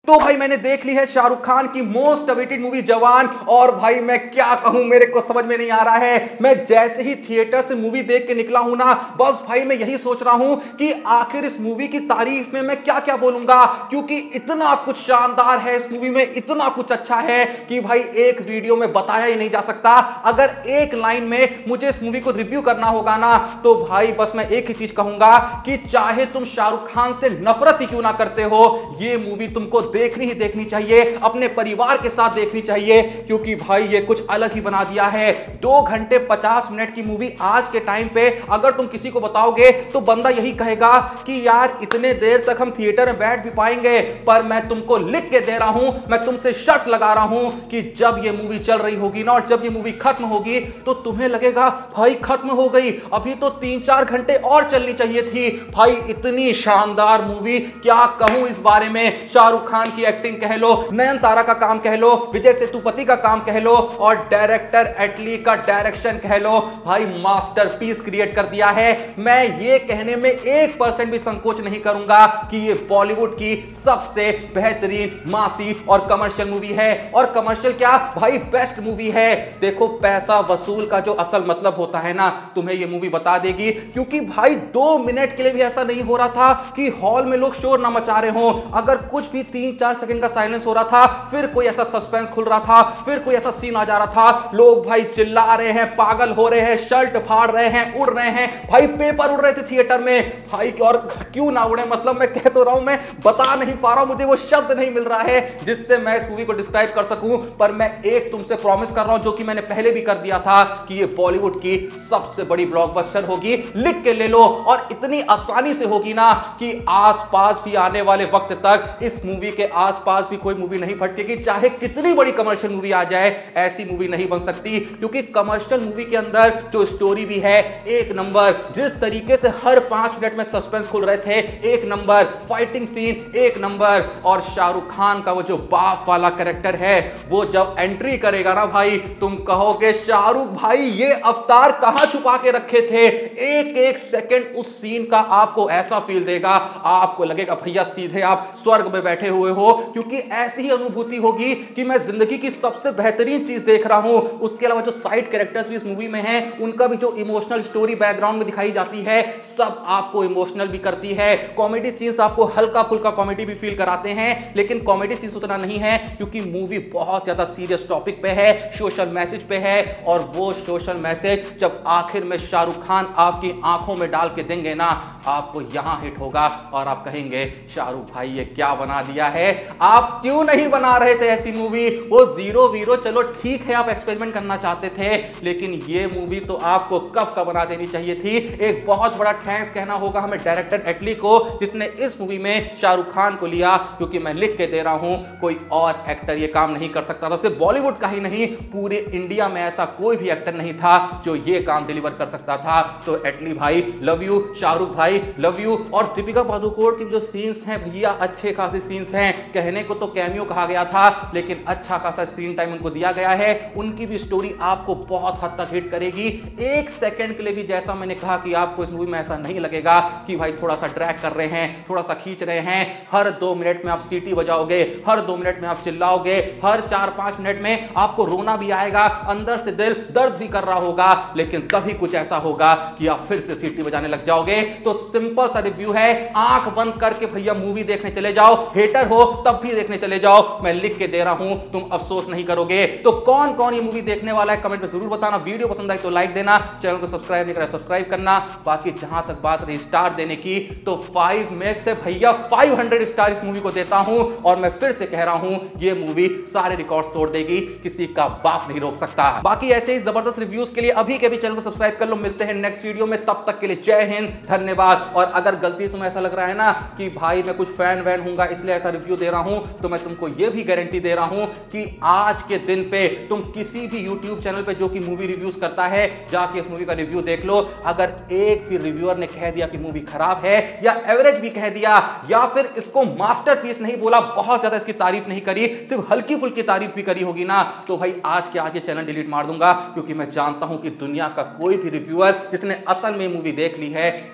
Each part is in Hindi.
तो भाई मैंने देख ली है शाहरुख खान की मोस्ट अवेटेड मूवी जवान। और भाई मैं क्या कहूं, मेरे को समझ में नहीं आ रहा है। मैं जैसे ही थिएटर से मूवी देख के निकला हूं ना, बस भाई मैं यही सोच रहा हूं कि आखिर इस मूवी की तारीफ में मैं क्या क्या बोलूंगा, क्योंकि इतना कुछ शानदार है इस मूवी में, इतना कुछ अच्छा है कि भाई एक वीडियो में बताया ही नहीं जा सकता। अगर एक लाइन में मुझे इस मूवी को रिव्यू करना होगा ना, तो भाई बस मैं एक ही चीज कहूंगा कि चाहे तुम शाहरुख खान से नफरत ही क्यों ना करते हो, ये मूवी तुमको देखनी ही देखनी चाहिए, अपने परिवार के साथ देखनी चाहिए, क्योंकि भाई ये कुछ अलग ही बना दिया है। 2 घंटे 50 मिनट की मूवी आज के टाइम पे अगर तुम किसी को बताओगे तो बंदा यही कहेगा कि यार इतने देर तक हम थिएटर में बैठ भी पाएंगे, पर मैं तुमको लिख के दे रहा हूं, मैं तुमसे शर्त लगा रहा हूं कि जब ये मूवी चल रही होगी ना और जब ये मूवी खत्म होगी तो तुम्हें लगेगा भाई खत्म हो गई, अभी तो 3-4 घंटे और चलनी चाहिए थी। भाई इतनी शानदार मूवी, क्या कहूं इस बारे में। शाहरुख खान की एक्टिंग कह लो, नयनतारा का काम कह लो, विजय सेतुपति का काम कह लो, और डायरेक्टर एटली का डायरेक्शन कह लो, भाई मास्टरपीस क्रिएट कर दिया है। मैं ये कहने में 1% भी संकोच नहीं करूंगा कि ये बॉलीवुड की सबसे बेहतरीन मासी और कमर्शियल मूवी है। और कमर्शियल क्या भाई, बेस्ट मूवी है। देखो पैसा वसूल का जो असल मतलब होता है ना, तुम्हें ये मूवी बता देगी, क्योंकि भाई 2 मिनट के लिए भी ऐसा नहीं हो रहा था कि हॉल में लोग शोर ना मचा रहे हो। अगर कुछ भी 3-4 सेकंड का साइलेंस हो रहा था, फिर कोई ऐसा सस्पेंस खुल रहा था, फिर कोई ऐसा सीन आ जा रहा था, लोग भाई चिल्ला रहे हैं, पागल हो रहे हैं, शर्ट फाड़ रहे हैं, उड़ रहे हैं, भाई पेपर उड़ रहे थे थिएटर में भाई। और क्यों ना उड़े, मतलब मैं कह तो रहा हूं, मैं बता नहीं पा रहा हूं, मुझे वो शब्द नहीं मिल रहा है जिससे मैं इस मूवी को डिस्क्राइब कर सकूं। पर मैं एक तुमसे प्रॉमिस कर रहा हूं, जो कि मैंने पहले भी कर दिया था, कि ये बॉलीवुड की सबसे बड़ी ब्लॉकबस्टर होगी। लिख के ले लो, और इतनी आसानी से होगी ना कि आसपास भी आने वाले वक्त तक इस मूवी के आसपास भी कोई मूवी नहीं फटकेगी। चाहे कितनी बड़ी कमर्शियल मूवी आ जाए, ऐसी मूवी नहीं बन सकती, क्योंकि कमर्शियल मूवी के अंदर जो स्टोरी भी है एक नंबर, जिस तरीके से हर 5 मिनट में सस्पेंस खुल रहे थे एक नंबर, फाइटिंग सीन एक नंबर, और शाहरुख खान का वो जो बाप वाला कैरेक्टर है, वो जब एंट्री करेगा ना भाई, तुम कहोगे शाहरुख भाई ये अवतार कहां छुपा के रखे थे। एक एक सेकंड उस सीन का आपको ऐसा फील देगा, आपको लगेगा भैया सीधे आप स्वर्ग में बैठे हुए हो, क्योंकि ऐसी ही अनुभूति होगी कि मैं जिंदगी की सबसे बेहतरीन चीज देख रहा हूं। उसके अलावा जो साइड कैरेक्टर्स भी इस मूवी में हैं, उनका भी जो इमोशनल स्टोरी बैकग्राउंड में दिखाई जाती है, सब आपको इमोशनल भी करती है। कॉमेडी सीन्स आपको हल्का फुल्का कॉमेडी भी फील कराते हैं, लेकिन कॉमेडी सीन्स उतना नहीं है, क्योंकि मूवी बहुत ज्यादा सीरियस टॉपिक पे है, सोशल मैसेज पे है। और वो सोशल मैसेज जब आखिर में शाहरुख खान आपकी आंखों में डाल के देंगे ना, आपको यहां हिट होगा और आप कहेंगे शाहरुख भाई ये क्या बना दिया है, आप क्यों नहीं बना रहे थे ऐसी मूवी। वो जीरो वीरो चलो ठीक है, आप एक्सपेरिमेंट करना चाहते थे, लेकिन ये मूवी तो आपको कब का बना देनी चाहिए थी। एक बहुत बड़ा थैंक्स कहना होगा हमें डायरेक्टर एटली को, जिसने इस मूवी में शाहरुख खान को लिया, क्योंकि मैं लिख के दे रहा हूं कोई और एक्टर ये काम नहीं कर सकता था। सिर्फ बॉलीवुड का ही नहीं, पूरे इंडिया में ऐसा कोई भी एक्टर नहीं था जो ये काम डिलीवर कर सकता था। तो एटली भाई लव यू, शाहरुख भाई लव यू। और दीपिका पादुकोण की जो सीन्स हैं भैया, अच्छे खासे सीन्स हैं, कहने को तो कैमियो कहा गया था, लेकिन अच्छा खासा स्क्रीन टाइम उनको दिया गया है। उनकी भी स्टोरी आपको बहुत हद तक हिट करेगी। एक सेकंड के लिए भी, जैसा मैंने कहा, कि आपको इस मूवी में ऐसा नहीं लगेगा कि भाई थोड़ा सा ड्रैग कर रहे हैं, थोड़ा सा खींच रहे हैं। हर 2 मिनट में आप सीटी बजाओगे, हर 2 मिनट में आप चिल्लाओगे, हर 4-5 मिनट में आपको रोना भी आएगा, अंदर से दिल दर्द भी कर रहा होगा, लेकिन तभी कुछ ऐसा होगा कि आप फिर से सीटी बजाने लग जाओगे। तो सिंपल सा रिव्यू है, आंख बंद करके भैया मूवी देखने चले जाओ, हेटर हो तब भी देखने चले जाओ, मैं लिख के दे रहा हूं, तुम अफसोस नहीं करोगे। तो कौन कौन ये मूवी देखने वाला है कमेंट में जरूर बताना। वीडियो पसंद आई तो लाइक देना, चैनल को सब्सक्राइब नहीं करा सब्सक्राइब करना। बाकी जहां तक बात रही स्टार देने की, तो 5 में से भैया 500 स्टार इस मूवी को देता हूं, और मैं फिर से कह रहा हूं ये मूवी सारे रिकॉर्ड्स तोड़ देगी, किसी का बाप नहीं रोक सकता। बाकी ऐसे ही जबरदस्त रिव्यूज के लिए अभी के भी चैनल को सब्सक्राइब कर लो। मिलते हैं नेक्स्ट वीडियो में, तब तक के लिए जय हिंद, धन्यवाद। और अगर गलती से तुम्हें ऐसा लग रहा है ना कि भाई मैं कुछ फैन वैन हूंगा इसलिए ऐसा रिव्यू दे रहा हूं, तो मैं तुमको यह भी गारंटी दे रहा हूं कि आज के दिन पे तुम किसी भी यूट्यूब चैनल पे जो कि मूवी रिव्यूज करता है, जाके इस मूवी का रिव्यू देख लो। अगर एक भी रिव्यूअर ने कह दिया कि मूवी खराब है, या एवरेज भी कह दिया, या फिर इसको मास्टरपीस नहीं बोला, बहुत ज्यादा इसकी तारीफ नहीं करी, सिर्फ हल्की फुल्की तारीफ भी करी होगी ना, तो भाई आज के आज ये चैनल डिलीट मार दूंगा। क्योंकि मैं जानता हूं कि दुनिया का कोई भी रिव्यूअर जिसने असल में मूवी देख ली है, इसके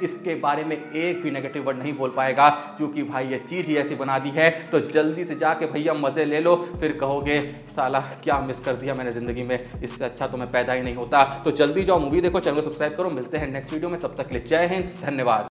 बारे में एक भी नेगेटिव वर्ड नहीं बोल पाएगा, क्योंकि भाई ये चीज ही ऐसी बना दी है। तो जल्दी से जाके भैया मजे ले लो, फिर कहोगे साला क्या मिस कर दिया मैंने जिंदगी में, इससे अच्छा तो मैं पैदा ही नहीं होता। तो जल्दी जाओ मूवी देखो, चैनल को सब्सक्राइब करो। मिलते हैं नेक्स्ट वीडियो में, तब तक के लिए जय हिंद, धन्यवाद।